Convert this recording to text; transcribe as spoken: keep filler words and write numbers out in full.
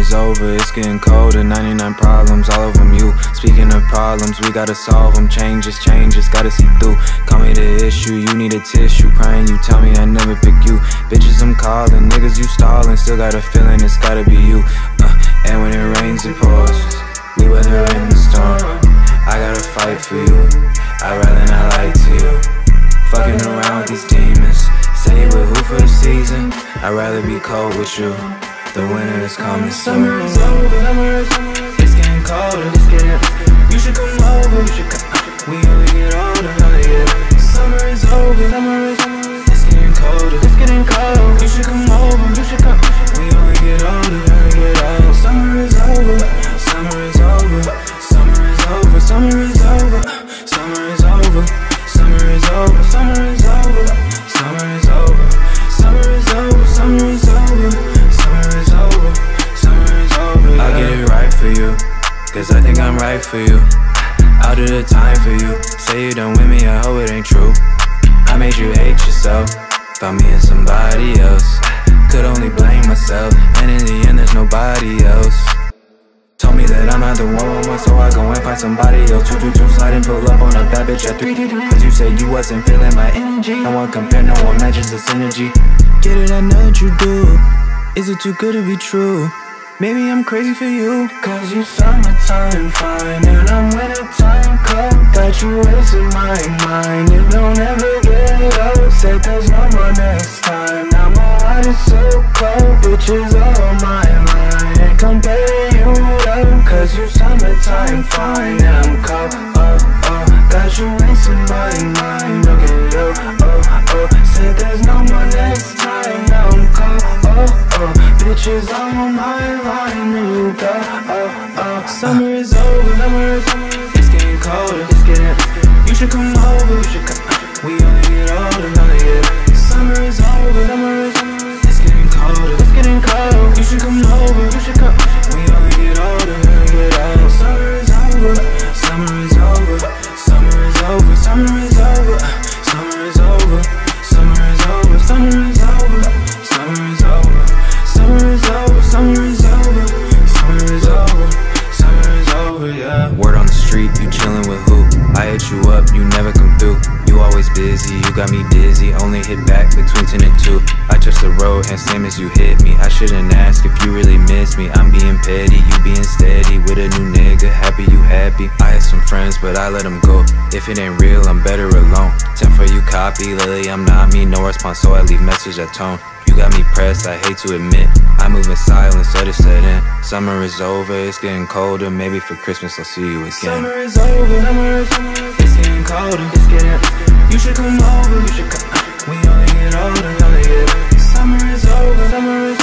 is over, it's getting colder. Ninety-nine problems, all of them you. Speaking of problems, we gotta solve them. Changes, changes, gotta see through. Call me the issue, you need a tissue. Crying, you tell me I never pick you. Bitches, I'm calling, niggas, you stalling. Still got a feeling it's gotta be you. uh, And when it rains, it pours. We weather in the storm. I gotta fight for you, I'd rather not lie to you. Fucking around with these demons. Say you with who for the season? I'd rather be cold with you. The winter is coming soon. Summer is over, summer is over. It's getting colder, it's getting. You should come over, you should come. We only get older, yeah. Summer is over, summer is over. It's getting colder, it's getting cold. You should come over, you should come. We only get older, only get older. Summer is over, summer is over. Summer is over, summer is over. Summer is over, summer is over. Summer is over, summer is over. Summer is over, summer is over. I'll get it right for you, cause I think I'm right for you. Out of the time for you. Say you done with me, I hope it ain't true. I made you hate yourself, found me in somebody else. Could only blame myself, and in the end there's nobody else. Told me that I'm not the one, so I go and find somebody else. Two, two, two, slide and pull up on a bad bitch at three. Cause you said you wasn't feeling my energy. No one compare, no one matches the synergy. Get it, I know what you do. Is it too good to be true? Maybe I'm crazy for you. Cause you summertime fine, and I'm wintertime cold. Got you wasting my mind, it don't ever get old. Said there's no more next time, now my heart is so cold. Bitches all on my line, ain't compare you though. Cause you summertime fine, and I'm cold, oh, oh. Got you wasting my mind, okay, oh, oh, oh. Said there's no more next time, now I'm cold, oh, oh. Bitches all on my line, you go, oh, oh. Summer is over, summer is over. It's getting colder, it's getting. You should come over, you should come. We only get older, oh yeah. Summer is over, summer is over. It's getting colder, it's getting cold. You should come over, you should come. We only get older, only get older. Summer is over, summer is over. Summer is over, summer is over. Summer is over, summer is over. Summer is over, summer is over. Summer is over, summer is over. Summer is over, summer is over, yeah. Word on the street, you chillin' with who? I hit you up, you never come through. You always busy, you got me dizzy. Only hit back between ten and two. I trust the road, and same as you hit me. I shouldn't ask if you really miss me. I'm being petty, you being steady. With a new nigga, happy you happy. I had some friends, but I let them go. If it ain't real, I'm better alone. ten for you copy, lately I'm not me. No response, so I leave message at tone. You got me pressed, I hate to admit. I move in silence, let it set in. Summer is over, it's getting colder. Maybe for Christmas I'll see you again. Summer is over, summer is over. It's getting colder, it's getting. You should come over, you should come. We only get older, oh yeah. Summer is over, summer is over.